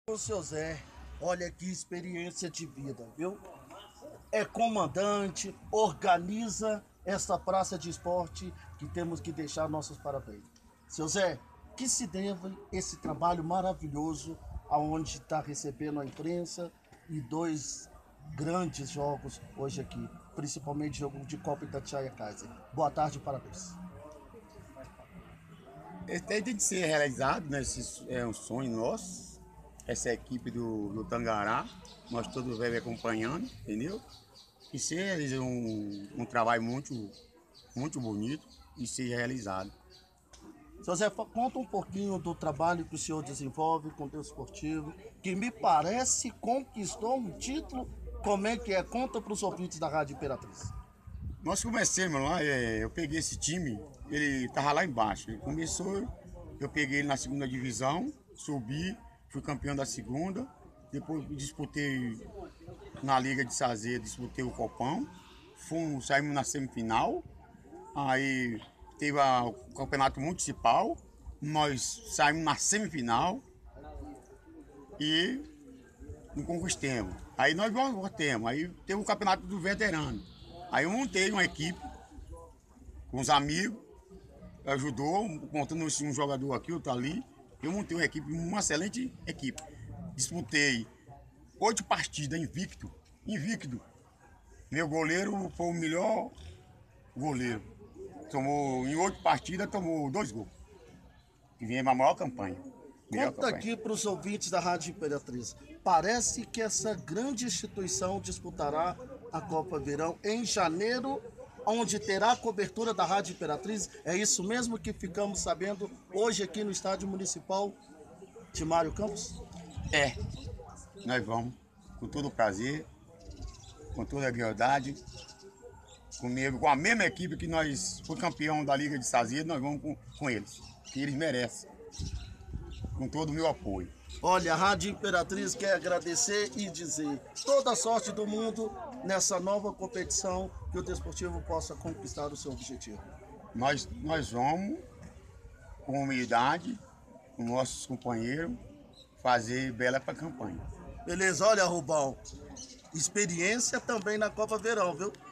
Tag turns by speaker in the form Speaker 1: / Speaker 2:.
Speaker 1: O seu Zé, olha que experiência de vida, viu? É comandante, organiza essa praça de esporte que temos que deixar nossos parabéns. Seu Zé, que se deve esse trabalho maravilhoso aonde está recebendo a imprensa e dois grandes jogos hoje aqui, principalmente jogo de Copa Itatiaia Kaiser. Boa tarde, parabéns.
Speaker 2: Esse tem de ser realizado, né? Esse é um sonho nosso. Essa é a equipe do Tangará, nós todos vemos acompanhando, entendeu? E se realiza um trabalho muito bonito e ser realizado.
Speaker 1: Seu Zé, conta um pouquinho do trabalho que o senhor desenvolve com o Deus Esportivo, que me parece conquistou um título. Como é que é? Conta para os ouvintes da Rádio Imperatriz.
Speaker 2: Nós começamos lá, eu peguei esse time, ele estava lá embaixo. Ele começou, eu peguei ele na segunda divisão, subi, fui campeão da segunda, depois disputei na Liga de Sazer, disputei o Copão, saímos na semifinal, aí teve o campeonato municipal, nós saímos na semifinal e não conquistamos. Aí nós voltamos, aí teve o campeonato do veterano. Aí eu montei uma equipe com os amigos, ajudou, montando um jogador aqui, outro ali. Eu montei uma equipe, uma excelente equipe. Disputei 8 partidas invicto. Meu goleiro foi o melhor goleiro. Em 8 partidas, tomou 2 gols. E vinha a maior campanha.
Speaker 1: Conta aqui para os ouvintes da Rádio Imperatriz. Parece que essa grande instituição disputará a Copa Verão em janeiro, onde terá a cobertura da Rádio Imperatriz. É isso mesmo que ficamos sabendo hoje aqui no Estádio Municipal de Mário Campos?
Speaker 2: É, nós vamos com todo o prazer, com toda a lealdade, comigo, com a mesma equipe que nós foi campeão da Liga de Sazer, nós vamos com eles, que eles merecem, com todo o meu apoio.
Speaker 1: Olha, a Rádio Imperatriz quer agradecer e dizer toda a sorte do mundo nessa nova competição, que o Desportivo possa conquistar o seu objetivo.
Speaker 2: Nós vamos, com humildade, com nossos companheiros, fazer bela para a campanha.
Speaker 1: Beleza, olha, Rubão, experiência também na Copa Verão, viu?